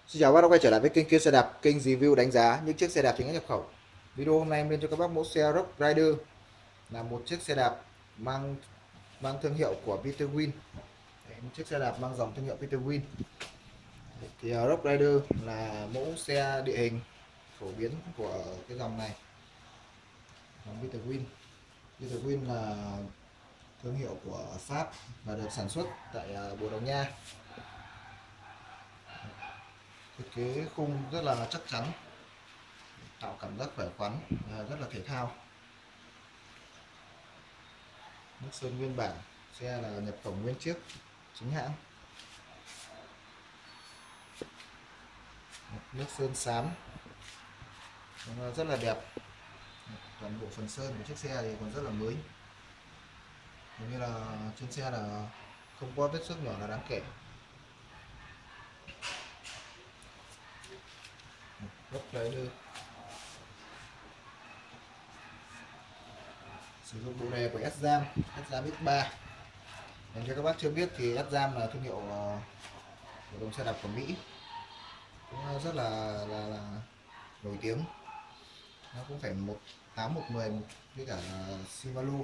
Xin chào các bác đã quay trở lại với kênh Xe Đạp, kênh review đánh giá những chiếc xe đạp chính hãng nhập khẩu. Video hôm nay em lên cho các bác mẫu xe Rock Rider, là một chiếc xe đạp mang thương hiệu của Peter Win. Một chiếc xe đạp mang dòng thương hiệu Peter Win. Thì Rock Rider là mẫu xe địa hình phổ biến của cái dòng này, dòng Peter Win. Peter Win là thương hiệu của Pháp và được sản xuất tại Bồ Đào Nha. Thiết kế khung rất là chắc chắn, tạo cảm giác khỏe khoắn, rất là thể thao. Nước sơn nguyên bản, xe là nhập khẩu nguyên chiếc chính hãng. Nước sơn xám rất là đẹp. Toàn bộ phần sơn của chiếc xe thì còn rất là mới, hầu như là trên xe là không có vết xước nhỏ là đáng kể. Gốc Rider sử dụng bộ đề của S-Jam X3. Nếu cho các bác chưa biết thì S-Jam là thương hiệu của dòng xe đạp của Mỹ, cũng rất là nổi tiếng. Nó cũng phải 18 110 với cả Shimano.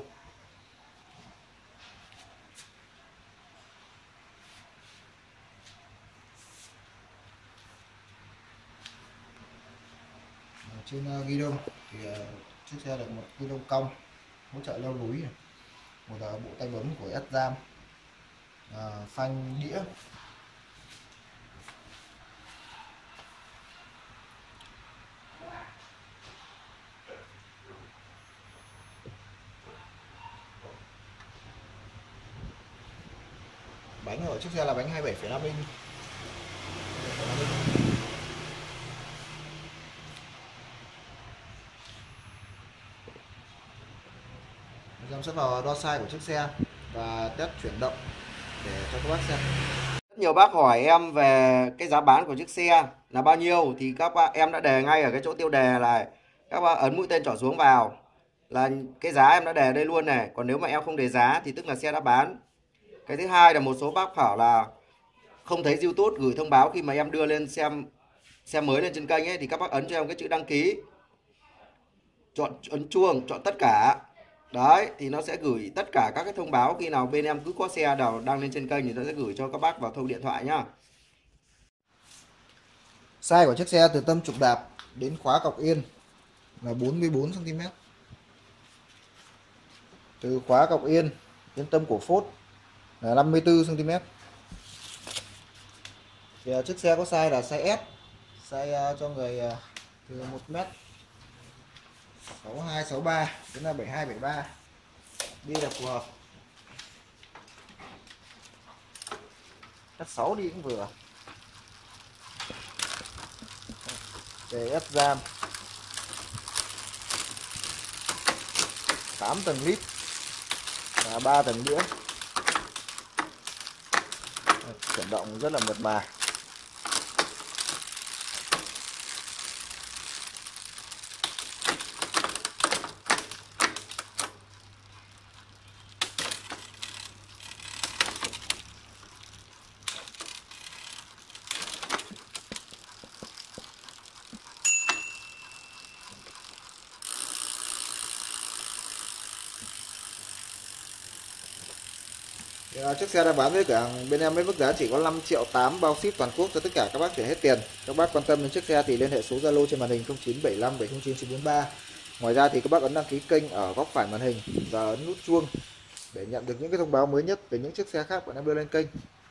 Trên ghi đông thì chiếc xe được một ghi đông cong hỗ trợ leo núi này, một bộ tay bấm của S-Jam, phanh đĩa, bánh ở chiếc xe là bánh 27,5 inch. Em sẽ vào đo size của chiếc xe và test chuyển động để cho các bác xem. Rất nhiều bác hỏi em về cái giá bán của chiếc xe là bao nhiêu thì các bác em đã đề ngay ở cái chỗ tiêu đề này, các bác ấn mũi tên trỏ xuống vào là cái giá em đã đề đây luôn này. Còn nếu mà em không đề giá thì tức là xe đã bán. Cái thứ hai là một số bác bảo là không thấy YouTube gửi thông báo khi mà em đưa lên xem xe mới lên trên kênh ấy, thì các bác ấn cho em cái chữ đăng ký, ấn chuông, chọn tất cả. Đấy, thì nó sẽ gửi tất cả các cái thông báo khi nào bên em cứ có xe nào đăng lên trên kênh thì nó sẽ gửi cho các bác vào thông điện thoại nhá. Size của chiếc xe từ tâm trục đạp đến khóa cọc yên là 44 cm. Từ khóa cọc yên đến tâm cổ phốt là 54 cm. Thì chiếc xe có size là size S, size cho người từ 1m 62 63 đến là 72 73 đi là phù hợp. Cắt 6 đi cũng vừa. Về S-Jam 8 tầng lít và 3 tầng đĩa, chuyển động rất là mượt mà. Chiếc xe đã bán với cả bên em với mức giá chỉ có 5,8 triệu bao ship toàn quốc cho tất cả các bác chuyển hết tiền. Các bác quan tâm đến chiếc xe thì liên hệ số Zalo trên màn hình 0975 709 943. Ngoài ra thì các bác ấn đăng ký kênh ở góc phải màn hình và ấn nút chuông để nhận được những cái thông báo mới nhất về những chiếc xe khác bọn em đưa lên kênh.